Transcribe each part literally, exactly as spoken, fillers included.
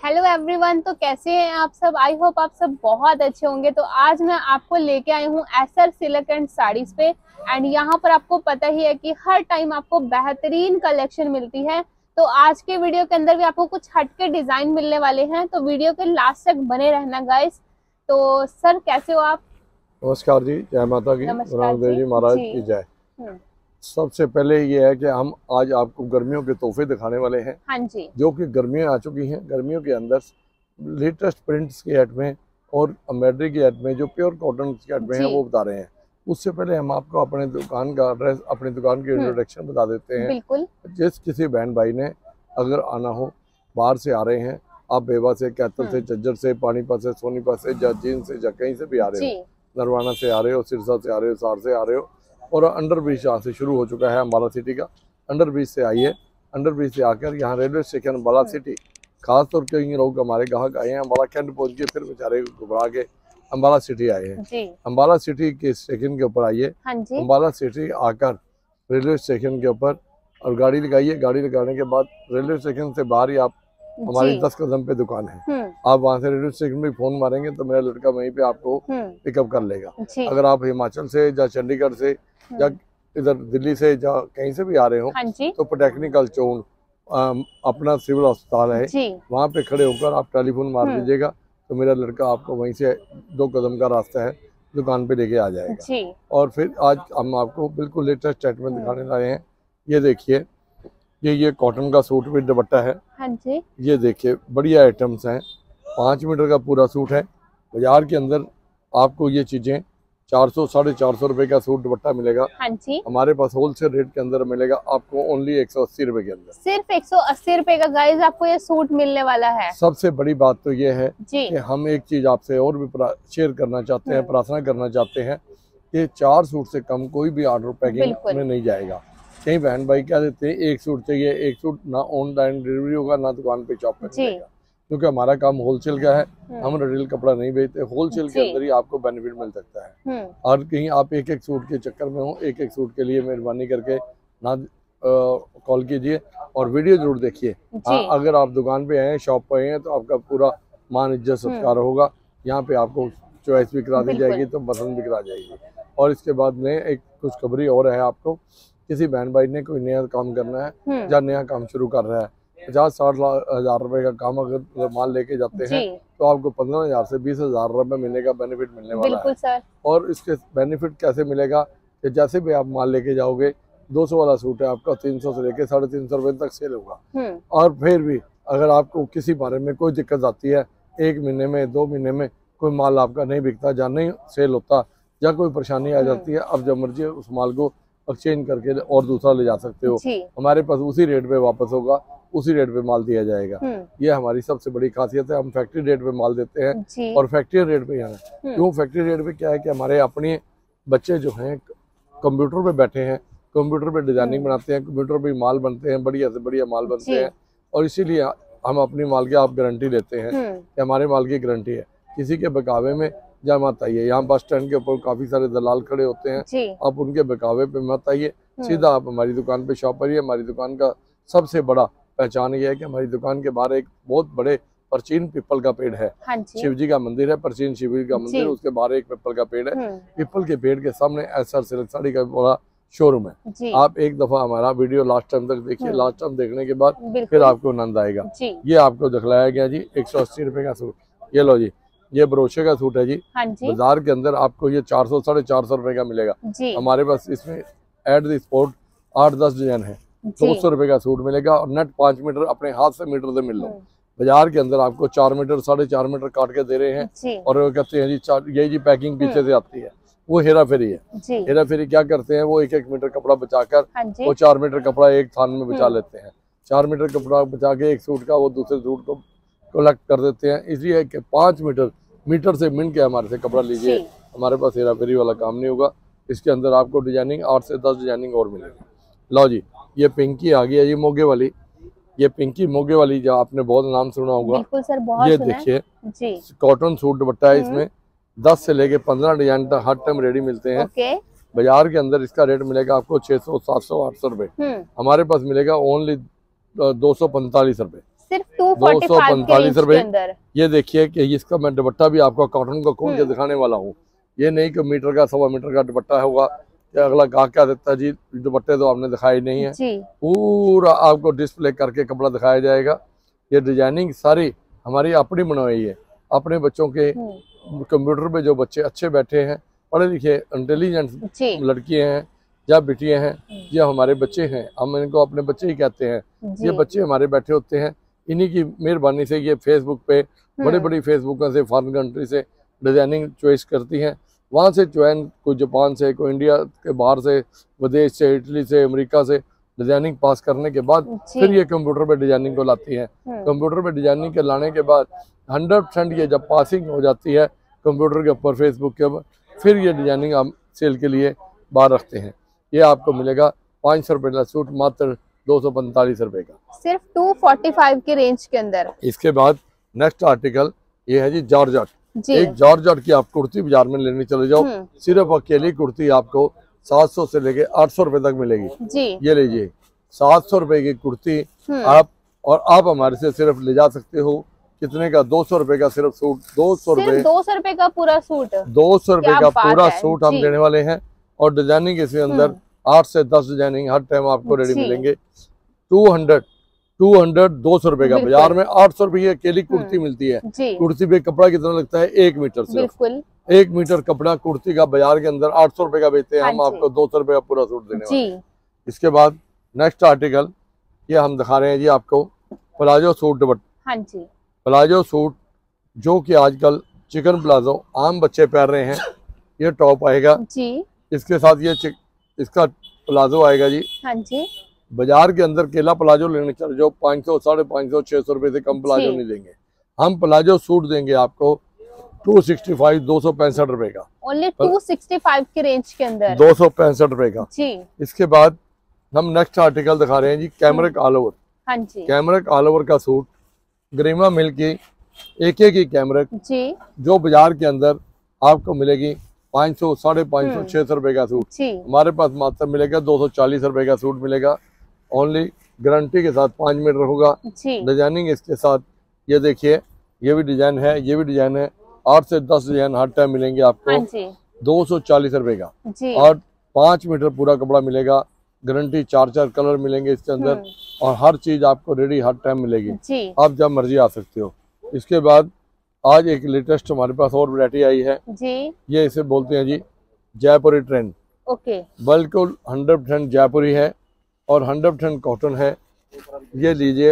Hello everyone, तो कैसे हैं आप सब। आई होप आप सब बहुत अच्छे होंगे। तो आज मैं आपको लेके आई हूँ एसआर सिल्क एंड साड़ीज पे। एंड यहाँ पर आपको पता ही है कि हर टाइम आपको बेहतरीन कलेक्शन मिलती है। तो आज के वीडियो के अंदर भी आपको कुछ हटके डिजाइन मिलने वाले हैं, तो वीडियो के लास्ट तक बने रहना गाइस। तो सर कैसे हो आप? नमस्कार जी, जय माता की, गुरु नानक देव जी महाराज की जय। सबसे पहले ये है कि हम आज आपको गर्मियों के तोहफे दिखाने वाले हैं। हाँ जी। जो कि गर्मियां आ चुकी हैं। गर्मियों के अंदर लेटेस्ट प्रिंट्स के हेड में और एम्ब्रॉयडरी के हेड में जो प्योर कॉटन के हेड में है वो बता रहे हैं। उससे पहले हम आपको अपने दुकान का एड्रेस, अपनी दुकान की इंट्रोडक्शन बता देते हैं। बिल्कुल। जिस किसी बहन भाई ने अगर आना हो, बाहर से आ रहे हैं आप, बेवा से, कैथल से, झज्जर से, पानीपत से, सोनीपत से, या जींद से, या कहीं से भी आ रहे हो, नरवाना से आ रहे हो, सिरसा से आ रहे हो, सार से आ रहे हो, और अंडर ब्रिज यहाँ से शुरू हो चुका है अम्बाला सिटी का। अंडर ब्रिज से आइए, अंडर ब्रिज से आकर यहाँ रेलवे स्टेशन अम्बाला सिटी, खास तौर पर कई लोग हमारे ग्राहक आए हैं अम्बाला कैंट पहुँच के फिर बेचारे घबरा के अम्बाला सिटी आए हैं। अम्बाला सिटी के स्टेशन के ऊपर आइए। अम्बाला सिटी आकर रेलवे स्टेशन के ऊपर और गाड़ी लगाइए। गाड़ी लगाने के बाद रेलवे स्टेशन से बाहर ही आप, हमारी दस कदम पे दुकान है, आप वहाँ से रेलवे स्टेशन में फोन मारेंगे तो मेरा लड़का वहीं पे आपको पिकअप कर लेगा। अगर आप हिमाचल से या चंडीगढ़ से या इधर दिल्ली से या कहीं से भी आ रहे हो तो पॉलिटेक्निकल चौक अपना सिविल अस्पताल है, वहाँ पे खड़े होकर आप टेलीफोन मार दीजिएगा तो मेरा लड़का आपको वहीं से दो कदम का रास्ता है, दुकान पे लेके आ जाएगा। और फिर आज हम आपको बिल्कुल लेटेस्ट स्टेटमेंट दिखाने आए हैं। ये देखिए, ये ये कॉटन का सूट विद दुपट्टा है। हाँ जी। ये देखिए बढ़िया आइटम्स हैं। पाँच मीटर का पूरा सूट है। बाजार के अंदर आपको ये चीजें चार सौ साढ़े चार सौ रुपए का सूट दुपट्टा मिलेगा। हाँ जी। हमारे पास होलसेल रेट के अंदर मिलेगा आपको ओनली एक सौ अस्सी रुपए के अंदर। सिर्फ एक सौ अस्सी रुपए का गाइस आपको ये सूट मिलने वाला है। सबसे बड़ी बात तो ये है कि हम एक चीज आपसे और भी शेयर करना चाहते हैं, प्रार्थना करना चाहते हैं कि चार सूट से कम कोई भी ऑर्डर पैकिंग में नहीं जाएगा। कई बहन भाई क्या देते हैं, एक सूट चाहिए, एक सूट ना ऑनलाइन डिलीवरी होगा ना दुकान पे शॉप पे मिलेगा, क्योंकि हमारा काम होलसेल का है। हम रिटेल कपड़ा नहीं बेचते, होलसेल के अंदर ही आपको बेनिफिट मिल सकता है। और कहीं आप एक एक सूट के चक्कर में हो, एक एक सूट के लिए मेहरबानी करके ना कॉल कीजिए और वीडियो जरूर देखिए। अगर आप दुकान पे आए, शॉप पे आए हैं तो आपका पूरा मान इज्जत सत्कार होगा। यहाँ पे आपको चॉइस भी करा दी जाएगी तो पसंद भी करा जाएगी। और इसके बाद में एक खुशखबरी और है आपको, किसी बहन भाई ने कोई नया काम करना है या नया काम शुरू कर रहा है, पचास साठ हजार रुपए का काम अगर माल लेके जाते हैं तो आपको पंद्रह हजार से बीस हजार रुपए महीने का बेनिफिट मिलने वाला है। सर। और इसके बेनिफिट कैसे मिलेगा कि जैसे भी आप माल लेके जाओगे, दो सौ वाला सूट है आपका तीन सौ से लेके साढ़े तीन सौ रुपए तक सेल होगा। और फिर भी अगर आपको किसी बारे में कोई दिक्कत आती है, एक महीने में, दो महीने में कोई माल आपका नहीं बिकता या नहीं सेल होता या कोई परेशानी आ जाती है, अब जब मर्जी उस माल को एक्सचेंज करके और दूसरा ले जा सकते हो। हमारे पास उसी रेट पे वापस होगा, उसी रेट पे माल दिया जाएगा। ये हमारी सबसे बड़ी खासियत है। हम फैक्ट्री रेट पे माल देते हैं और फैक्ट्री रेट पे यहाँ क्यों फैक्ट्री रेट पे क्या है कि हमारे अपने बच्चे जो हैं कंप्यूटर पे बैठे हैं, कंप्यूटर पे डिजाइनिंग बनाते हैं, कंप्यूटर पे माल बनते हैं, बढ़िया से बढ़िया माल बनते हैं। और इसीलिए हम अपनी माल की आप गारंटी लेते हैं कि हमारे माल की गारंटी है। किसी के बकावे में जा मत आइए। यहाँ बस स्टैंड के ऊपर काफी सारे दलाल खड़े होते हैं, आप उनके बकावे पे मत आइए, सीधा आप हमारी दुकान पे शॉप करिए। हमारी दुकान का सबसे बड़ा पहचान ये है कि हमारी दुकान के बाहर एक बहुत बड़े प्राचीन पीपल का पेड़ है। शिव जी का मंदिर है, प्राचीन शिव जी का मंदिर, उसके बाहर एक पीपल का पेड़ है। पीपल के पेड़ के सामने एसआर सिल्क साड़ी का बड़ा शोरूम है। आप एक दफा हमारा वीडियो लास्ट टाइम तक देखिए। लास्ट टाइम देखने के बाद फिर आपको आनंद आएगा। ये आपको दिखलाया गया जी एक सौ अस्सी रुपए का सूट। ये लो जी, ये ब्रोशे का सूट है जी। बाजार के अंदर आपको ये चार सौ साढ़े चार सौ रुपए का मिलेगा। हमारे पास इसमें एट द स्पॉट आठ दस डिजाइन है, दो सौ रुपए का सूट मिलेगा। और नेट पांच मीटर अपने हाथ से मीटर से मिल लो। बाजार के अंदर आपको चार मीटर साढ़े चार मीटर काट के दे रहे हैं और वो कहते हैं जी यही जी पैकिंग पीछे से आती है, वो हेरा फेरी है। हेरा फेरी क्या करते हैं, वो एक एक मीटर कपड़ा बचाकर वो चार मीटर कपड़ा एक थान में बचा लेते हैं। चार मीटर कपड़ा बचा के एक सूट का वो दूसरे सूट को कलेक्ट कर देते हैं। इसलिए कि पाँच मीटर मीटर से मिन के हमारे से कपड़ा लीजिए, हमारे पास हेरा फेरी वाला काम नहीं होगा। इसके अंदर आपको डिजाइनिंग आठ से दस डिजाइनिंग और मिलेगी। लो जी, ये पिंकी आ गई है, ये मोगे वाली, ये पिंकी मोगे वाली जो आपने बहुत नाम सुना होगा। बिल्कुल सर, बहुत ये देखिए कॉटन सूट दुपट्टा है, इसमें दस से लेके पंद्रह डिजाइन तक हर टाइम रेडी मिलते हैं। बाजार के अंदर इसका रेट मिलेगा आपको छह सौ सात सौ आठ सौ रुपए, हमारे पास मिलेगा ओनली दो सौ पैंतालीस रुपए। सिर्फ टू फोर्टी फाइव के रेंज के अंदर। ये देखिए कि इसका मैं दुपट्टा भी आपको कॉटन का खोल के दिखाने वाला हूँ। ये नहीं कि मीटर का सवा मीटर का दुपट्टा होगा, अगला गाहक क्या देता है जी दुपट्टे तो आपने दिखाई नहीं है, पूरा आपको डिस्प्ले करके कपड़ा दिखाया जाएगा। ये डिजाइनिंग सारी हमारी अपनी बनाई है, अपने बच्चों के कंप्यूटर पे जो बच्चे अच्छे बैठे हैं, पढ़े लिखे इंटेलिजेंट लड़कियां हैं या बेटियां हैं, ये हमारे बच्चे हैं, हम इनको अपने बच्चे ही कहते हैं। ये बच्चे हमारे बैठे होते हैं, इन्हीं की मेहरबानी से ये फेसबुक पे बड़ी बड़ी फेसबुक से फॉरेन कंट्री से डिजाइनिंग चॉइस करती हैं, वहाँ से चॉइन कोई जापान से, कोई इंडिया के बाहर से, विदेश से, इटली से, अमेरिका से डिजाइनिंग पास करने के बाद फिर ये कंप्यूटर पे डिजाइनिंग को लाती है। कंप्यूटर पे डिजाइनिंग के लाने के बाद हंड्रेड परसेंट ये जब पासिंग हो जाती है कंप्यूटर के ऊपर, फेसबुक के ऊपर, फिर ये डिजाइनिंग हम सेल के लिए बाहर रखते हैं। ये आपको मिलेगा पाँच सौ रुपये का सूट मात्र दो सौ पैंतालीस रुपए का, सिर्फ टू फोर्टी फाइव के रेंज के अंदर। इसके बाद नेक्स्ट आर्टिकल ये है जी जॉर्जेट। एक जॉर्जेट की आप कुर्ती बाजार में लेने चले जाओ, सिर्फ अकेली कुर्ती आपको सात सौ से लेके आठ सौ रुपए तक मिलेगी जी। ये लीजिए सात सौ रुपए की कुर्ती आप, और आप हमारे से सिर्फ ले जा सकते हो कितने का, दो सौ रुपए का सिर्फ सूट, दो सौ रुपए दो सौ रुपए का पूरा सूट, दो सौ रुपए का पूरा सूट हम देने वाले हैं। और डिजाइनिंग इसके अंदर आठ से दस डिजाइनिंग हर टाइम आपको रेडी मिलेंगे। टू हंड्रेड टू हंड्रेड दो सौ रुपए का, बाजार में आठ सौ रुपए की अकेली कुर्ती मिलती है। कुर्ती पे कपड़ा कितना लगता है, एक मीटर सिर्फ एक मीटर कपड़ा कुर्ती का बाजार के अंदर आठ सौ रुपए का बेचते हैं, हम आपको दो सौ रुपए का पूरा सूट देने वाले हैं। इसके बाद नेक्स्ट आर्टिकल ये हम दिखा रहे हैं जी आपको प्लाजो सूट दुपट्टा। हाँ जी, प्लाजो सूट जो कि आजकल चिकन प्लाजो आम बच्चे पहन रहे हैं, ये टॉप आएगा जी, इसके साथ ये इसका प्लाजो आएगा जी। हाँ जी, बाजार के अंदर केला प्लाजो लेने चले जो पाँच सौ साढ़े पाँच सौ छह सौ रुपए से कम प्लाजो नहीं देंगे, हम प्लाजो सूट देंगे आपको टू सिक्सटी फाइव दो सौ पैंसठ रुपए का, ओनली टू सिक्सटी फाइव के रेंज के अंदर दो सौ पैंसठ रुपए का जी। इसके बाद हम नेक्स्ट आर्टिकल दिखा रहे हैं जी कैमरिक ऑल ओवर। हाँ जी, कैमरिक ऑल ओवर का सूट गरिमा मिल की एक एक ही कैमरिक जी, जो बाजार के अंदर आपको मिलेगी पाँच सौ साढ़े पाँच सौ छह सौ रुपए का सूट, हमारे पास मात्र मिलेगा दो सौ चालीस रुपए का सूट मिलेगा, ओनली गारंटी के साथ पाँच मीटर होगा। डिजाइनिंग इसके साथ ये देखिए, ये भी डिजाइन है, ये भी डिजाइन है, आठ से दस डिजाइन हर टाइम मिलेंगे आपको दो सौ चालीस रुपए का, और पाँच मीटर पूरा कपड़ा मिलेगा, गारंटी, चार चार कलर मिलेंगे इसके अंदर, और हर चीज आपको रेडी हर टाइम मिलेगी, आप जब मर्जी आ सकते हो। इसके बाद आज एक लेटेस्ट हमारे पास और वैरायटी आई है जी, ये इसे बोलते हैं जी जयपुरी ट्रेंड। ओके, बिल्कुल हंड्रेड परसेंट जयपुरी है और हंड्रेड परसेंट कॉटन है, ये लीजिए,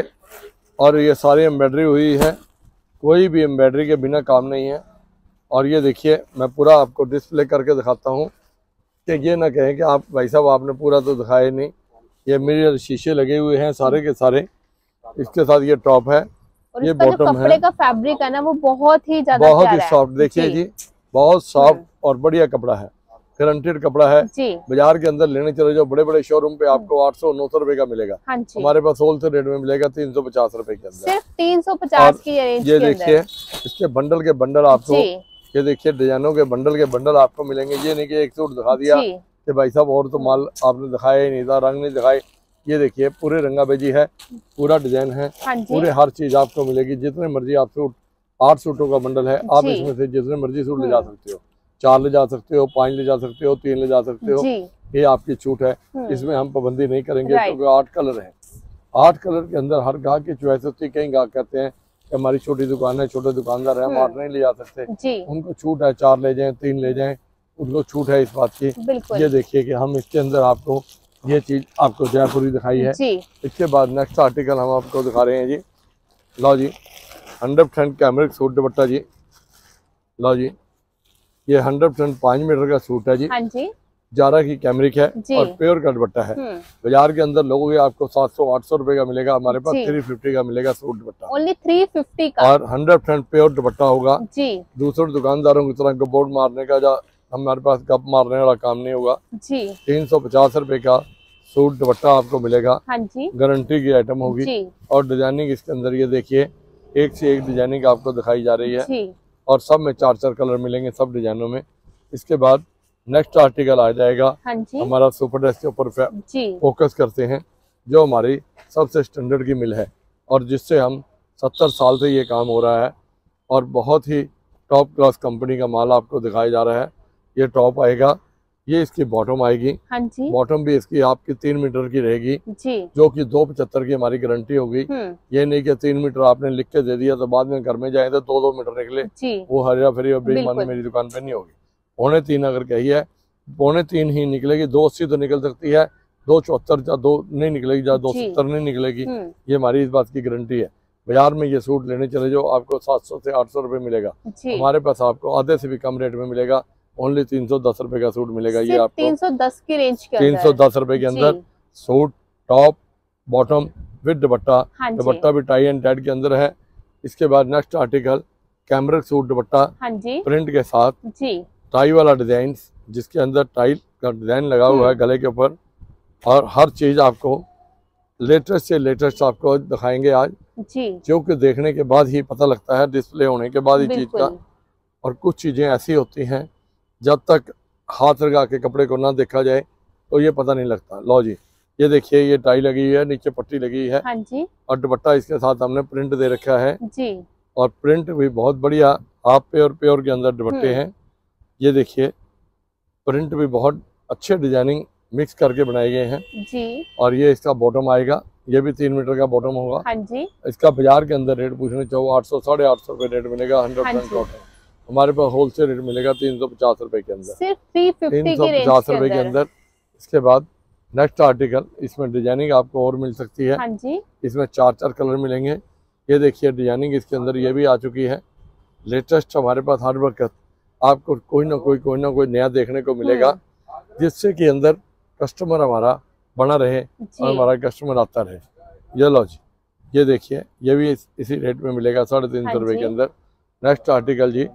और ये सारी एम्ब्रॉयडरी हुई है, कोई भी एम्ब्रॉयडरी के बिना काम नहीं है। और ये देखिए मैं पूरा आपको डिस्प्ले करके दिखाता हूँ कि ये ना कहें कि आप भाई साहब आपने पूरा तो दिखाया नहीं, ये मेरे शीशे लगे हुए हैं सारे के सारे। इसके साथ ये टॉप है, और ये बॉटम है, कपड़े का फैब्रिक है ना वो बहुत ही ज्यादा बहुत ही सॉफ्ट, देखिए जी बहुत सॉफ्ट और बढ़िया कपड़ा है, गारंटेड कपड़ा है। बाजार के अंदर लेने चले जाओ बड़े बड़े शोरूम पे आपको आठ सौ नौ सौ रुपए का मिलेगा, हमारे पास होलसेल रेट में मिलेगा तीन सौ पचास रुपए के अंदर, सिर्फ तीन सौ पचास की रेंज। ये देखिए इसके बंडल के बंडल आपको, ये देखिए डिजाइनों के बंडल के बंडल आपको मिलेंगे। ये नहीं कि एक सूट दिखा दिया कि भाई साहब और तो माल आपने दिखाया ही नहीं था, रंग नहीं दिखाए। ये देखिए पूरे रंगाबेजी है, पूरा डिजाइन है, पूरे हर चीज आपको मिलेगी, जितने मर्जी आप सूट, आठ सूटों का बंडल है, आप इसमें से जितने मर्जी सूट ले जा सकते हो, चार ले जा सकते हो, पांच ले जा सकते हो, तीन ले जा सकते हो, ये आपकी छूट है, इसमें हम पाबंदी नहीं करेंगे क्योंकि आठ कलर है। आठ कलर के अंदर हर गाहक की चॉइस होती है, कई गाहक कहते हैं कि हमारी छोटी दुकान है, छोटे दुकानदार है, हम आठ नहीं ले जा सकते, उनको छूट है, चार ले जाएं, तीन ले जाएं, उनको छूट है इस बात की। ये देखिए कि हम इसके अंदर आपको ये चीज आपको जयपुरी दिखाई है। इसके बाद नेक्स्ट आर्टिकल हम आपको दिखा रहे हैं जी, लो जी hundred percent cambric suit dupatta जी, लो जी ये हंड्रेड परसेंट पाँच मीटर का सूट है जी, हाँ जी, जारा की कैमरिक है और प्योर का दुपट्टा है। बाजार के अंदर लोगों के आपको सात सौ आठ सौ रुपए का मिलेगा, हमारे पास थ्री फिफ्टी का मिलेगा suit dupatta, only three fifty का, और हंड्रेड परसेंट प्योर दुपट्टा होगा जी। दूसरे दुकानदारों की तरह बोर्ड मारने का जा हमारे पास गप मारने वाला काम नहीं होगा जी। तीन सौ पचास रुपए का सूट दुपट्टा आपको मिलेगा, हाँ जी, गारंटी की आइटम होगी, और डिजाइनिंग इसके अंदर ये देखिए एक से एक डिजाइनिंग आपको दिखाई जा रही है, और सब में चार चार कलर मिलेंगे सब डिजाइनों में। इसके बाद नेक्स्ट आर्टिकल आ जाएगा, हाँ जी, हमारा सुपर ड्रेस के ऊपर फोकस करते हैं, जो हमारी सबसे स्टैंडर्ड की मिल है और जिससे हम सत्तर साल से ये काम हो रहा है और बहुत ही टॉप क्लास कंपनी का माल आपको दिखाया जा रहा है। ये टॉप आएगा, ये इसकी बॉटम आएगी। हाँ जी। बॉटम भी इसकी आपकी तीन मीटर की रहेगी जी, जो कि दो पचहत्तर की हमारी गारंटी होगी। ये नहीं कि तीन मीटर आपने लिख के दे दिया तो बाद में घर में जाए तो दो दो मीटर निकले जी। वो हरिया फेरी और बेईमानी मेरी दुकान पे नहीं होगी। पौने तीन अगर कही है, पौने तीन ही निकलेगी। दो अस्सी तो निकल सकती है, दो चौहत्तर या दो नहीं निकलेगी या दो सत्तर नहीं निकलेगी। ये हमारी इस बात की गारंटी है। बाजार में ये सूट लेने चले जाओ आपको सात सौ से आठ सौ रुपए मिलेगा, हमारे पास आपको आधे से भी कम रेट में मिलेगा। ओनली तीन सौ दस रुपए का सूट मिलेगा। ये आपको तीन सौ दस की रेंज के तीन सौ दस रुपए के अंदर suit, top, bottom with dupatta. हाँ दुपट्टा भी टाई एंड डाइड के अंदर है। इसके बाद next article cambric suit dupatta हाँ प्रिंट के साथ जी। टाई वाला डिजाइन जिसके अंदर टाई का डिजाइन लगा हुआ है गले के ऊपर, और हर चीज आपको लेटेस्ट से लेटेस्ट आपको दिखाएंगे आज जी, जो कि देखने के बाद ही पता लगता है, डिस्प्ले होने के बाद ही चीज का। और कुछ चीजें ऐसी होती हैं जब तक हाथ लगा के कपड़े को ना देखा जाए तो ये पता नहीं लगता। लो जी, ये देखिए ये टाई लगी हुई है, नीचे पट्टी लगी हुई है हाँ जी। और दुपट्टा इसके साथ हमने प्रिंट दे रखा है जी। और प्रिंट भी बहुत बढ़िया हाफ प्योर प्योर के अंदर दुपट्टे हैं। ये देखिए प्रिंट भी बहुत अच्छे डिजाइनिंग मिक्स करके बनाए गए हैं जी। और ये इसका बॉटम आएगा, ये भी तीन मीटर का बॉटम होगा हाँ जी। इसका बाजार के अंदर रेट पूछने चाहो आठ सौ साढ़े आठ सौ रुपए रेट मिलेगा। हंड्रेड परसेंट कॉटन हमारे पास होलसेल रेट मिलेगा तीन सौ पचास रुपए के अंदर, सिर्फ तीन सौ पचास रुपए के अंदर। इसके बाद नेक्स्ट आर्टिकल, इसमें डिजाइनिंग आपको और मिल सकती है हाँ जी। इसमें चार चार कलर मिलेंगे। ये देखिए डिजाइनिंग इसके अंदर ये भी आ चुकी है लेटेस्ट। हमारे पास हर वक्त आपको कोई ना कोई कोई ना कोई नया देखने को मिलेगा जिससे कि अंदर कस्टमर हमारा बना रहे और हमारा कस्टमर आता रहे। ये लो जी, ये देखिए ये भी इस, इसी रेट में मिलेगा साढ़े तीन सौ रुपए के अंदर। नेक्स्ट आर्टिकल जी,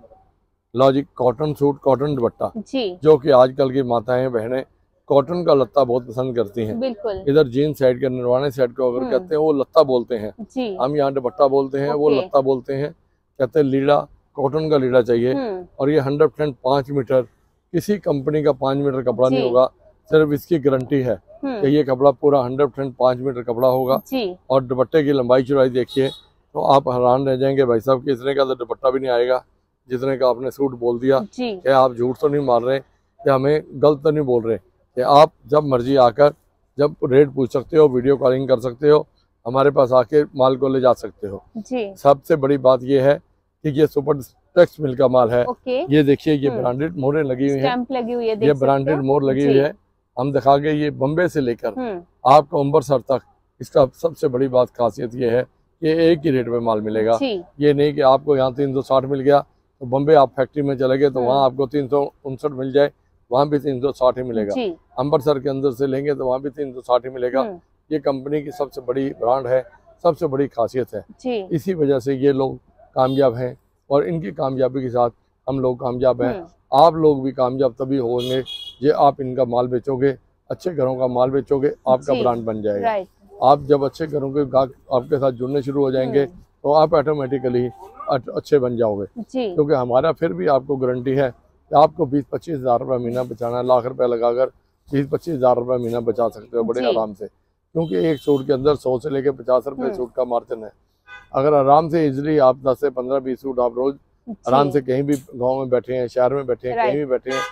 लो जी कॉटन सूट कॉटन दुपट्टा जो कि आजकल की माताएं बहनें कॉटन का लत्ता बहुत पसंद करती हैं। बिल्कुल। इधर जीन साइड के निर्वाणे साइड को अगर कहते हैं वो लत्ता बोलते हैं, हम यहाँ दुपट्टा बोलते हैं, वो लत्ता बोलते हैं। कहते हैं लीड़ा कॉटन का लीड़ा चाहिए और ये हंड्रेड परसेंट पाँच मीटर किसी कंपनी का पाँच मीटर कपड़ा नहीं होगा, सिर्फ इसकी गारंटी है कि ये कपड़ा पूरा हंड्रेड परसेंट पाँच मीटर कपड़ा होगा। और दुपट्टे की लंबाई चौड़ाई देखिए तो आप हैरान रह जाएंगे भाई साहब कि इतने का तो दुपट्टा भी नहीं आएगा जितने का आपने सूट बोल दिया। कि आप झूठ तो नहीं मार रहे, कि हमें गलत तो नहीं बोल रहे, कि आप जब मर्जी आकर जब रेट पूछ सकते हो, वीडियो कॉलिंग कर सकते हो, हमारे पास आके माल को ले जा सकते हो जी। सबसे बड़ी बात ये है कि ये सुपर टेक्स मिल का माल है। ये देखिए ये ब्रांडेड मोहरें लगी हुई है, ये ब्रांडेड मोहर लगी हुई है। हम दिखा गए ये बम्बे से लेकर आपको अम्बरसर तक, इसका सबसे बड़ी बात खासियत ये है कि एक ही रेट में माल मिलेगा। ये नहीं कि आपको यहाँ तीन सौ साठ मिल गया तो बम्बे आप फैक्ट्री में चले गए तो वहाँ आपको तीन सौ उनसठ मिल जाए, वहाँ भी तीन सौ साठ ही मिलेगा। अम्बरसर के अंदर से लेंगे तो वहाँ भी तीन सौ साठ ही मिलेगा। ये कंपनी की सबसे बड़ी ब्रांड है, सबसे बड़ी खासियत है। इसी वजह से ये लोग कामयाब हैं और इनकी कामयाबी के साथ हम लोग कामयाब हैं। आप लोग भी कामयाब तभी होंगे ये आप इनका माल बेचोगे, अच्छे घरों का माल बेचोगे, आपका ब्रांड बन जाएगा। आप जब अच्छे घरों के ग्राहक आपके साथ जुड़ने शुरू हो जाएंगे तो आप ऑटोमेटिकली अच्छे बन जाओगे, क्योंकि हमारा फिर भी आपको गारंटी है कि आपको बीस पच्चीस हजार रुपये महीना बचाना, लाख रुपए लगाकर बीस पच्चीस हजार रुपये महीना बचा सकते हो बड़े आराम से, क्योंकि एक सूट के अंदर सौ से लेकर पचास रुपए सूट का मार्जिन है। अगर आराम से इजिली आप दस से पंद्रह बीस सूट आप रोज आराम से कहीं भी गांव में बैठे हैं, शहर में बैठे हैं, कहीं भी बैठे हैं,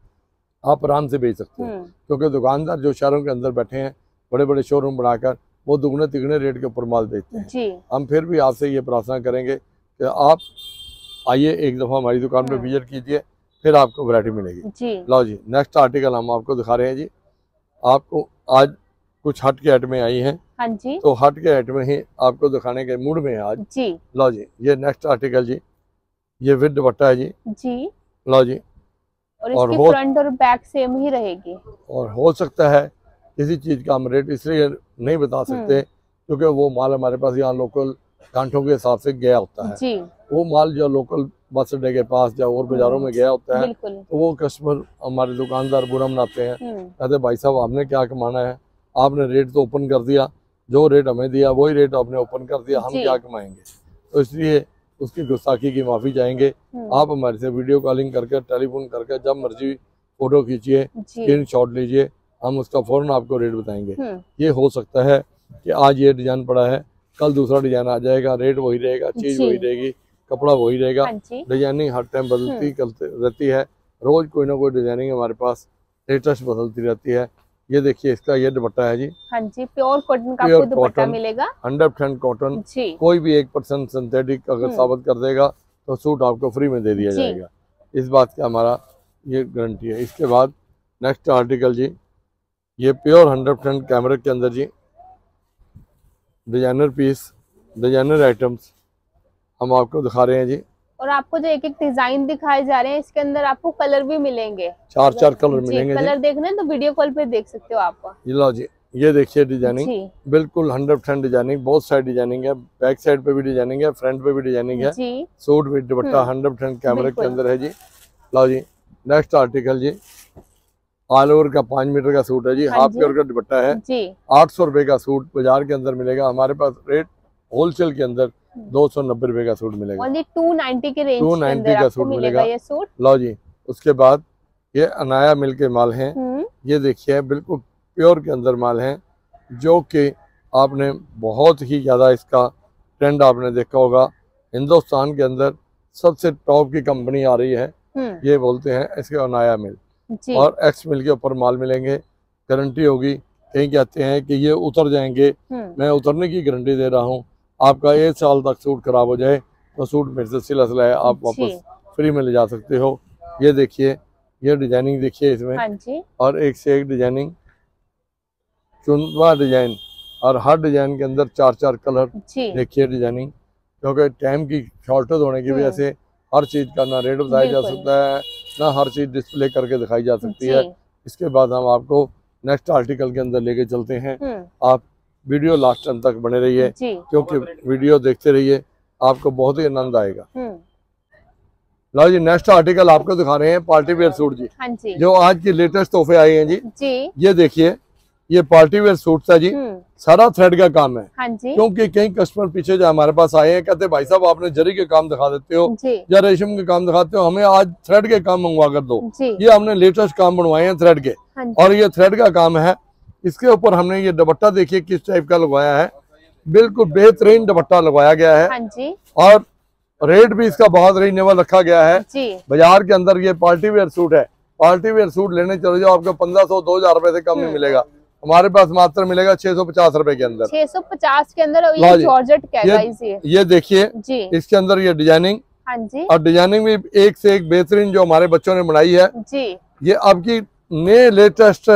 आप आराम से बेच सकते हो। क्योंकि दुकानदार जो शहरों के अंदर बैठे हैं बड़े बड़े शोरूम बनाकर वो दुगने तिगने रेट के ऊपर माल बेचते हैं जी। हम फिर भी आपसे ये प्रार्थना करेंगे कि आप आइए एक दफ़ा हमारी दुकान पे विजिट कीजिए, फिर आपको वैरायटी मिलेगी जी। लो जी नेक्स्ट आर्टिकल हम आपको दिखा रहे हैं जी। आपको आज कुछ हट के आइटमें आई हैं हाँ जी, तो हट के आइटमें ही आपको दिखाने के मूड में है आज जी। लो जी ये नेक्स्ट आर्टिकल जी, ये विद दुपट्टा है जी जी। लो जी और, और इसकी फ्रंट और बैक सेम ही रहेगी। और हो सकता है किसी चीज का हम रेट इसलिए नहीं बता सकते क्योंकि वो माल हमारे पास यहाँ लोकल कांठों के हिसाब से गया होता है जी। वो माल जो लोकल बस अड्डे के पास या और बाजारों में गया होता है तो वो कस्टमर हमारे दुकानदार बुरा मनाते हैं, कहते भाई साहब आपने क्या कमाना है, आपने रेट तो ओपन कर दिया, जो रेट हमें दिया वही रेट आपने ओपन कर दिया, हम क्या कमाएंगे। तो इसलिए उसकी गुस्ताखी की माफी चाहेंगे। आप हमारे से वीडियो कॉलिंग करके टेलीफोन करके जब मर्जी फोटो खींचिए, स्क्रीन शॉट लीजिए, हम उसका फौरन आपको रेट बताएंगे। ये हो सकता है कि आज ये डिजाइन पड़ा है, कल दूसरा डिजाइन आ जाएगा, रेट वही रहेगा, चीज वही रहेगी, कपड़ा वही रहेगा। डिजाइनिंग हर टाइम बदलती रहती है, रोज कोई ना कोई डिजाइनिंग हमारे पास लेटेस्ट बदलती रहती है। ये देखिए इसका ये दुपट्टा है जी। हाँ जी, प्योर कॉटन का आपको दुपट्टा मिलेगा, हंड्रेड परसेंट कॉटन। कोई भी एक परसेंट सिंथेटिक अगर साबित कर देगा तो सूट आपको फ्री में दे दिया जाएगा, इस बात का हमारा ये गारंटी है। इसके बाद नेक्स्ट आर्टिकल जी, ये प्योर हंड्रेड परसेंट कैमरिक के अंदर जी डिजाइनर पीस, डिजाइनर आइटम्स हम आपको दिखा रहे हैं जी। और आपको जो एक एक डिजाइन दिखाए जा रहे हैं इसके अंदर आपको कलर भी मिलेंगे, चार चार कलर मिलेंगे। कलर देखने तो वीडियो कॉल पे देख सकते हो आप। ये लो जी, ये देखिए डिजाइनिंग बिल्कुल हंड्रेड परसेंट डिजाइनिंग, बहुत साइड डिजाइनिंग है, बैक साइड पे भी डिजाइनिंग है, फ्रंट पे भी डिजाइनिंग है। Suit with dupatta hundred percent कैमरे के अंदर है जी। लो जी नेक्स्ट आर्टिकल जी, ऑल ओवर का पाँच मीटर का सूट है जी, हाफ प्योर का दुपट्टा है। आठ सौ रुपए का सूट बाजार के अंदर मिलेगा, हमारे पास रेट होलसेल के अंदर दो सौ नब्बे रुपए का सूट मिलेगा। ओनली टू नाइन्टी के रेंज टू नाइन्टी का सूट मिलेगा ये सूट। लो जी उसके बाद ये अनाया मिल के माल हैं, ये देखिए बिल्कुल प्योर के अंदर माल हैं, जो कि आपने बहुत ही ज्यादा इसका ट्रेंड आपने देखा होगा। हिंदुस्तान के अंदर सबसे टॉप की कंपनी आ रही है, ये बोलते हैं इसके अनाया मिल, और एक्स मिल के ऊपर माल मिलेंगे, गारंटी होगी। कहीं कहते हैं कि ये उतर जाएंगे, मैं उतरने की गारंटी दे रहा हूँ। आपका एक साल तक सूट खराब हो जाए तो सूट मेरे से सिला सिलाया आप वापस फ्री में ले जा सकते हो। ये देखिए ये डिजाइनिंग देखिए इसमें, हाँ जी। और एक से एक डिजाइनिंग, चुनवा डिजाइन, और हर डिजाइन के अंदर चार चार कलर देखिए डिजाइनिंग। क्योंकि टाइम की शॉर्टेज होने की वजह से हर चीज का ना रेट बताया जा सकता है, ना हर चीज डिस्प्ले करके दिखाई जा सकती है। इसके बाद हम आपको नेक्स्ट आर्टिकल के अंदर लेके चलते हैं, आप वीडियो लास्ट टाइम तक बने रहिए, क्योंकि वीडियो देखते रहिए, आपको बहुत ही आनंद आएगा। लो जी नेक्स्ट आर्टिकल आपको दिखा रहे हैं पार्टी वेयर सूट जी, हाँ जी। जो आज की लेटेस्ट तोहफे आए हैं जी, जी। ये देखिए ये पार्टी वेयर सूट है जी, सारा थ्रेड का काम है। हाँ जी। क्योंकि कई कस्टमर पीछे जो हमारे पास आए हैं कहते भाई साहब आपने जरी के काम दिखा देते हो या रेशम के काम दिखाते हो, हमें आज थ्रेड के काम मंगवा कर दो। ये हमने लेटेस्ट काम बनवाए हैं थ्रेड के, और ये थ्रेड का काम है। इसके ऊपर हमने ये दुपट्टा देखिए किस टाइप का लगवाया है, बिल्कुल बेहतरीन दुपट्टा लगवाया गया है। हाँ जी। और रेट भी इसका बहुत रीजनेबल रखा गया है। बाजार के अंदर ये पार्टी वेयर सूट है, पार्टी वेयर सूट लेने चले जाओ आपको पंद्रह सौ दो हजार रुपए से कम नहीं मिलेगा, हमारे पास मात्र मिलेगा छह सौ पचास रुपए के अंदर। छह सौ पचास के अंदर ये जॉर्जेट कैटलाइज है। ये देखिए इसके अंदर ये डिजाइनिंग, हाँ जी। और डिजाइनिंग भी एक से एक बेहतरीन जो हमारे बच्चों ने बनाई है जी। ये आपकी नए लेटेस्ट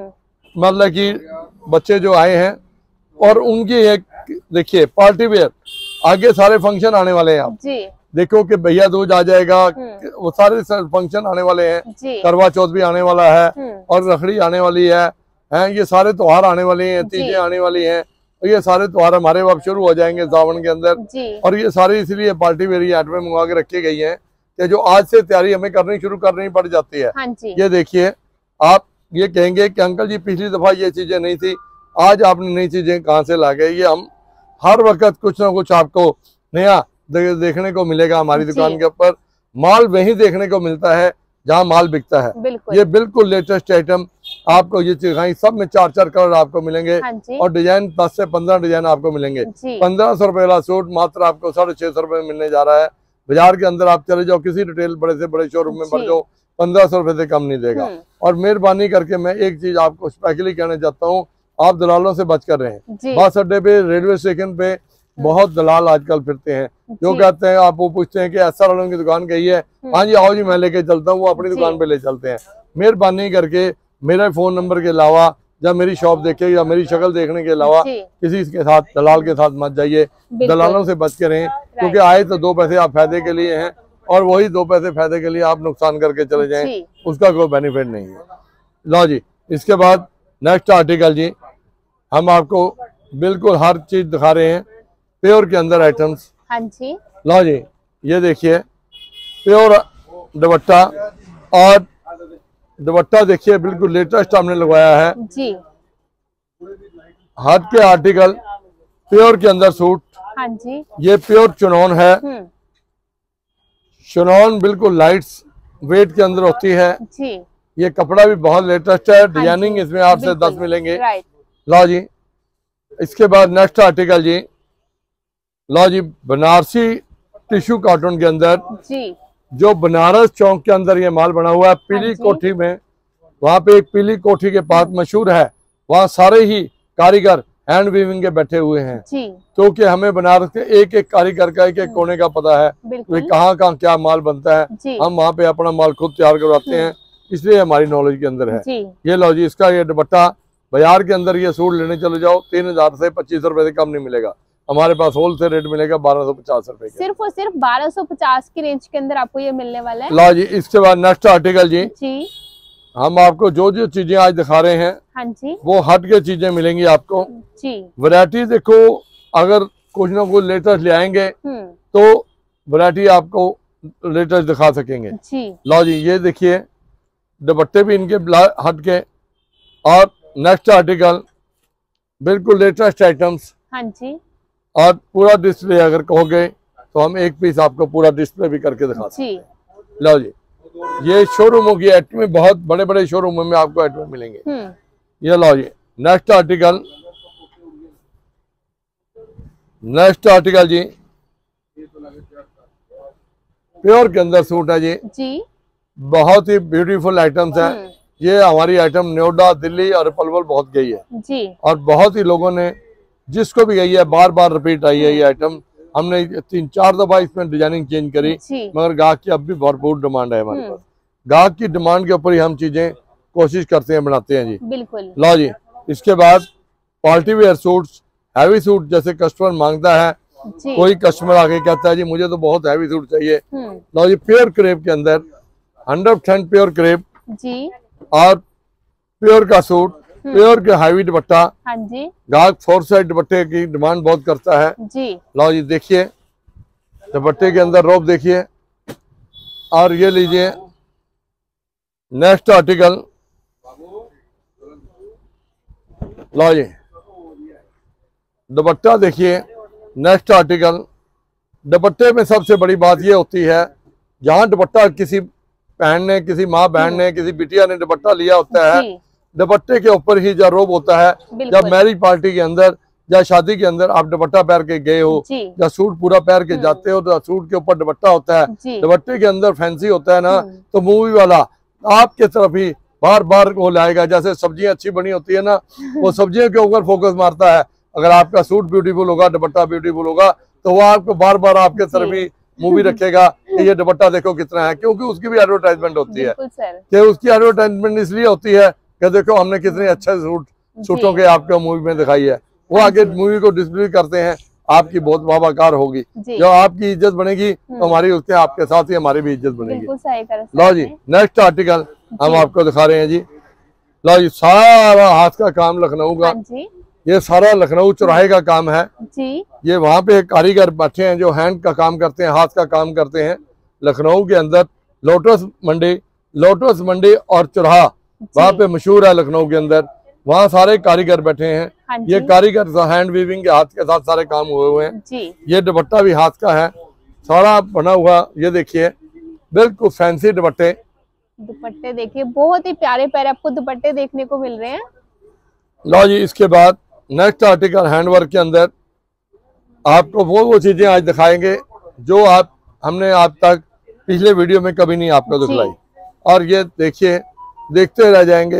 मतलब कि बच्चे जो आए हैं, और उनकी एक देखिए पार्टी वेयर, आगे सारे फंक्शन आने वाले हैं। आप जी। देखो कि भैया दूज आ जाएगा, वो सारे फंक्शन आने वाले हैं, करवा चौथ भी आने वाला है, और रखड़ी आने वाली है, हैं ये सारे त्योहार आने वाले हैं, तीजें आने वाली हैं, और ये सारे त्योहार हमारे अब शुरू हो जाएंगे सावन के अंदर। और ये सारी इसलिए पार्टी वेयर आइटमें मंगवा के रखी गई हैं कि जो आज से तैयारी हमें करनी शुरू करनी पड़ जाती है। हाँ जी। ये देखिए आप ये कहेंगे कि अंकल जी पिछली दफा ये चीजें नहीं थी, आज आपने नई चीजें कहाँ से ला गए। ये हम हर वक्त कुछ ना कुछ आपको नया दे, देखने को मिलेगा। हमारी दुकान के ऊपर माल वही देखने को मिलता है जहाँ माल बिकता है। ये बिल्कुल लेटेस्ट आइटम आपको ये दिखाई, सब में चार चार कलर आपको मिलेंगे। हाँ और डिजाइन दस से पंद्रह डिजाइन आपको मिलेंगे। पंद्रह सौ रुपए वाला सूट मात्र आपको साढ़े छह सौ रुपए में मिलने जा रहा है। बाजार के अंदर आप चले जाओ, किसी रिटेल बड़े से बड़े शोरूम में बढ़ जाओ, पंद्रह सौ रुपए से कम नहीं देगा। और मेहरबानी करके मैं एक चीज आपको स्पेशली कहना चाहता हूँ, आप दलालों से बच कर रहे हैं। बस अड्डे पे, रेलवे स्टेशन पे बहुत दलाल आजकल फिरते हैं, जो कहते हैं आप वो पूछते हैं कि ऐसा वालों की दुकान कही है, हाँ जी आओ जी मैं लेके चलता हूँ, वो अपनी दुकान पे ले चलते हैं। मेहरबानी करके मेरे फोन नंबर के अलावा या मेरी शॉप देखे या मेरी शक्ल देखने के अलावा किसी के साथ दलाल के साथ मत जाइए, दलालों से बच के रहें, क्योंकि आए तो दो पैसे आप फायदे के लिए हैं, और वही दो पैसे फायदे के लिए आप नुकसान करके चले जाएं, उसका कोई बेनिफिट नहीं है। लो जी इसके बाद नेक्स्ट आर्टिकल जी, हम आपको बिल्कुल हर चीज दिखा रहे हैं प्योर के अंदर आइटम्स। हाँ जी। लो जी ये देखिए प्योर दुपट्टा, और दुपट्टा देखिए बिल्कुल लेटेस्ट हमने लगवाया है जी। हाथ के आर्टिकल प्योर के अंदर सूट। हाँ जी। ये प्योर चुनौन है, चुनौन बिल्कुल लाइट्स वेट के अंदर होती है जी। ये कपड़ा भी बहुत लेटेस्ट है, डिजाइनिंग इसमें आपसे दस मिलेंगे। लो जी इसके बाद नेक्स्ट आर्टिकल जी, लो जी, बनारसी टिश्यू कॉटन के अंदर जी, जो बनारस चौक के अंदर ये माल बना हुआ है, पीली कोठी में, वहाँ पे एक पीली कोठी के पास मशहूर है, वहाँ सारे ही कारीगर हैंड वीविंग के बैठे हुए हैं, क्योंकि तो हमें बनारस के एक एक कारीगर का एक एक कोने का पता है कि कहाँ कहाँ क्या माल बनता है। हम वहाँ पे अपना माल खुद तैयार करवाते हैं, इसलिए हमारी नॉलेज के अंदर है। ये लो जी, इसका ये दुपट्टा बाजार के अंदर ये सूट लेने चले जाओ तीन हजार से पच्चीस सौ रुपए से कम नहीं मिलेगा, हमारे पास होलसेल रेट मिलेगा बारह सौ पचास रुपए का। सिर्फ और सिर्फ बारह सौ पचास की रेंज के अंदर आपको ये मिलने वाला है। लो जी, इसके बाद नेक्स्ट आर्टिकल जी, जी हम आपको जो जो चीजें आज दिखा रहे हैं, हाँ जी, वो हट के चीजें मिलेंगी आपको जी। वैरायटी देखो, अगर कुछ ना कुछ लेटेस्ट ले आएंगे तो वैरायटी आपको लेटेस्ट दिखा सकेंगे जी। लो जी, ये देखिए दुपट्टे भी इनके हट के, और नेक्स्ट आर्टिकल बिल्कुल लेटेस्ट आइटम्स, हाँ जी, और पूरा डिस्प्ले अगर कहोगे तो हम एक पीस आपको पूरा डिस्प्ले भी करके दिखा सकते हैं। लो जी, ये शोरूमों की आइटम में, बहुत बड़े बड़े शोरूमों में आपको आइटम मिलेंगे। ये लो जी, नेक्स्ट आर्टिकल, नेक्स्ट आर्टिकल जी, प्योर के अंदर सूट है जी जी, बहुत ही ब्यूटीफुल आइटम्स है। ये हमारी आइटम नोएडा, दिल्ली और पलवल बहुत गई है जी, और बहुत ही लोगों ने, जिसको भी गई है बार बार रिपीट आई है ये आइटम। हमने तीन चार दफा इसमें डिजाइनिंग चेंज करी, मगर गाहक की अब भी भरपूर डिमांड है हमारे पास। गाहक की डिमांड के ऊपर ही हम चीजें कोशिश करते हैं, बनाते हैं जी, बिल्कुल। लो जी, इसके बाद party wear suits, heavy suit जैसे कस्टमर मांगता है, कोई कस्टमर आके कहता है जी मुझे तो बहुत हैवी सूट चाहिए, लो जी, प्योर क्रेप के अंदर हंड्रेड परसेंट प्योर क्रेप जी, और प्योर का सूट, प्योर के हैवी दुपट्टा, हाँ जी, गाहक फोर साइड दुपट्टे की डिमांड बहुत करता है जी। लो जी, देखिए दुपट्टे के अंदर रोब देखिए, और ये लीजिए नेक्स्ट आर्टिकल। लो जी, दुपट्टा देखिए, नेक्स्ट आर्टिकल। दुपट्टे में सबसे बड़ी बात ये होती है, जहाँ दुपट्टा किसी बहन ने, किसी माँ बहन ने, किसी बिटिया ने दुपट्टा लिया होता है, दुपट्टे के ऊपर ही जो रोब होता है, जब मैरिज पार्टी के अंदर या शादी के अंदर आप दुपट्टा पहन के गए हो या सूट पूरा पहन के जाते हो, तो सूट के ऊपर दुपट्टा होता है, दुपट्टे के अंदर फैंसी होता है ना, तो मूवी वाला आपके तरफ ही बार बार वो लाएगा। जैसे सब्जियां अच्छी बनी होती है ना, वो सब्जियों के ऊपर फोकस मारता है। अगर आपका सूट ब्यूटीफुल होगा, दुपट्टा ब्यूटीफुल होगा, तो वो आपको बार बार आपके तरफ ही मूवी रखेगा कि ये दुपट्टा देखो कितना है, क्योंकि उसकी भी एडवर्टाइजमेंट होती है कि उसकी एडवर्टाइजमेंट इसलिए होती है कि देखो हमने कितने अच्छे सूट सूटों के आपको मूवी में दिखाई है। वो आगे मूवी को डिस्प्ले करते हैं, आपकी बहुत वाहवाकार होगी, जब आपकी इज्जत बनेगी तो हमारी उसके आपके साथ ही हमारी भी इज्जत बनेगी। लो जी, नेक्स्ट आर्टिकल हम आपको दिखा रहे हैं जी। लो जी, सारा हाथ का काम लखनऊ का, ये सारा लखनऊ चौराहे का काम है जी। ये वहाँ पे कारीगर बैठे हैं जो हैंड का काम करते हैं, हाथ का काम करते हैं। लखनऊ के अंदर लोटस मंडी, लोटस मंडी और चौराहा वहाँ पे मशहूर है लखनऊ के अंदर, वहाँ सारे कारीगर बैठे हैं। हाँ, ये कारीगर हैंड वीविंग के हाथ के साथ सारे काम हुए हुए हैं जी। ये दुपट्टा भी हाथ का है, सारा बना हुआ। ये देखिए बिल्कुल फैंसी दुपट्टे, दुपट्टे देखिए बहुत ही प्यारे प्यारे आपको दुपट्टे देखने को मिल रहे हैं। लो जी, इसके बाद नेक्स्ट आर्टिकल हैंडवर्क के अंदर आपको वो वो चीजें आज दिखाएंगे जो आप हमने आज तक पिछले वीडियो में कभी नहीं आपको दिखलाई। और ये देखिए, देखते रह जाएंगे।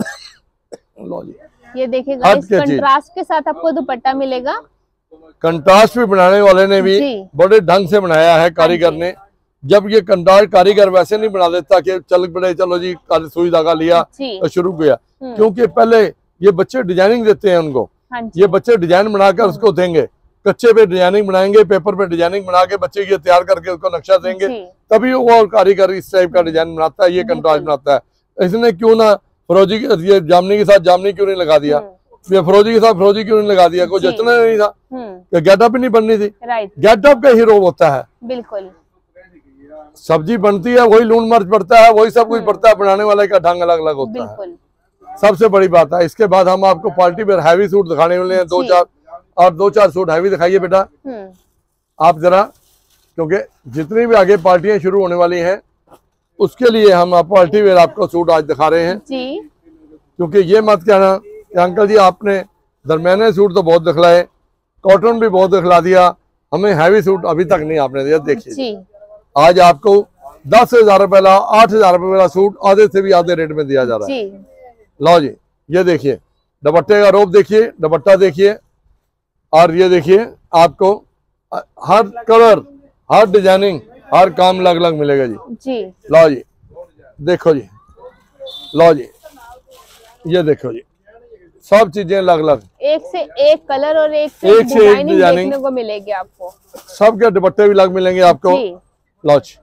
लो जी, ये देखिए गाइस, कंट्रास्ट के साथ आपको दुपट्टा मिलेगा। कंट्रास्ट भी बनाने वाले ने भी बड़े ढंग से बनाया है कारीगर ने। जब ये कंट्रास्ट कारीगर वैसे नहीं बना देता कि चल पड़े चलो जी सुई धागा लिया तो शुरू किया, क्योंकि पहले ये बच्चे डिजाइनिंग देते हैं उनको। ये बच्चे डिजाइन बनाकर उसको देंगे, कच्चे पे डिजाइनिंग बनाएंगे, पेपर पे डिजाइनिंग बना के बच्चे ये तैयार करके उसको नक्शा देंगे, तभी वो कारीगर इस टाइप का डिजाइन बनाता है, ये कंट्रास्ट बनाता है। इसने क्यों ना फरोजी ये जामनी के साथ जामनी क्यों नहीं लगा दिया, ये फरोजी के साथ फरोजी क्यों नहीं लगा दिया, कोई जचना नहीं था, गेटअप ही नहीं बननी थी। गेटअप का हीरो होता है, बिल्कुल। सब्जी बनती है वही लून मिर्च पड़ता है, वही सब कुछ पड़ता है, बनाने वाले का ढंग अलग अलग होता है, सबसे बड़ी बात है। इसके बाद हम आपको पार्टी वेयर हैवी सूट दिखाने वाले हैं, दो चार और दो चार सूट हैवी दिखाइए बेटा आप जरा, क्योंकि जितनी भी आगे पार्टियां शुरू होने वाली हैं उसके लिए हम आप पार्टी वेयर आपको सूट आज दिखा रहे हैं जी। क्योंकि ये मत कहना कि अंकल जी आपने दरमियाने सूट तो बहुत दिखलाए, कॉटन भी बहुत दिखला दिया, हमें हैवी सूट अभी तक नहीं आपने दिया। देखिए आज आपको दस हजार रुपए वाला, आठ हजार रुपए वाला सूट आधे से भी आधे रेट में दिया जा रहा है। लो जी, ये देखिए दुपट्टे का रोब देखिए, दुपट्टा देखिए, और ये देखिए आपको हर कलर, हर डिजाइनिंग, हर काम अलग अलग मिलेगा जी। जी लो जी, देखो जी, लो जी, ये देखो जी, सब चीजें अलग अलग, एक से एक कलर और एक से एक डिजाइनिंग देखने को मिलेगी आपको। सबके दुपट्टे भी अलग मिलेंगे आपको। लो जी,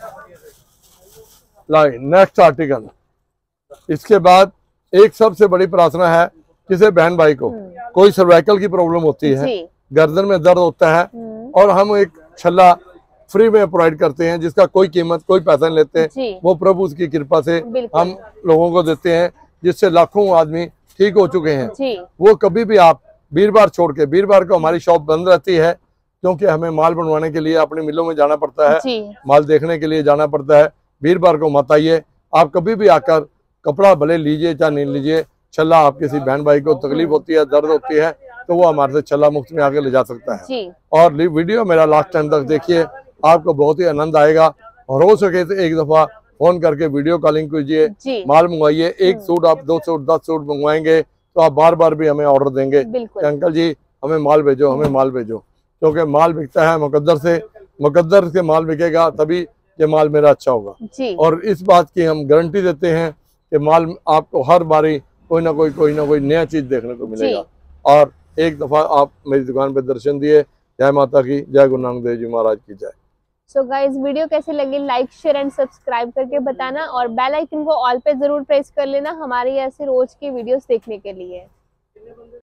लो नेक्स्ट आर्टिकल। इसके बाद एक सबसे बड़ी प्रार्थना है, किसी बहन भाई को कोई सर्वाइकल की प्रॉब्लम होती है, गर्दन में दर्द होता है, और हम एक छल्ला फ्री में प्रोवाइड करते हैं जिसका कोई कीमत, कोई पैसा नहीं लेते, वो प्रभु की कृपा से हम लोगों को देते हैं, जिससे लाखों आदमी ठीक हो चुके हैं। वो कभी भी आप वीरवार छोड़ के, वीरवार को हमारी शॉप बंद रहती है क्योंकि हमें माल बनवाने के लिए अपनी मिलों में जाना पड़ता है, माल देखने के लिए जाना पड़ता है। वीरवार को मत आइए, आप कभी भी आकर कपड़ा भले लीजिए चाहे नहीं लीजिए, छल्ला आप किसी बहन भाई को तकलीफ होती है, दर्द होती है, तो वो हमारे से छल्ला मुफ्त में आके ले जा सकता है। और वीडियो मेरा लास्ट टाइम तक देखिए, आपको बहुत ही आनंद आएगा। और हो सके तो एक दफा फोन करके वीडियो कॉलिंग कीजिए, माल मंगवाइए। एक सूट आप दो सूट दस सूट मंगवाएंगे तो आप बार बार भी हमें ऑर्डर देंगे कि अंकल जी हमें माल भेजो, हमें माल भेजो, क्योंकि माल बिकता है मुकद्दर से, मुकद्दर से माल बिकेगा तभी ये माल मेरा अच्छा होगा। और इस बात की हम गारंटी देते हैं कि माल आपको हर बारी कोई ना कोई कोई ना कोई नया चीज देखने को मिलेगा। और एक दफा आप मेरी दुकान पे दर्शन दिए। जय माता की, जय गुरु नानक देव जी महाराज की जय। सो गाइस, वीडियो कैसे लगी लाइक शेयर एंड सब्सक्राइब करके बताना, और बेल आइकन को ऑल पे जरूर प्रेस कर लेना हमारे ऐसे रोज की वीडियोस देखने के लिए।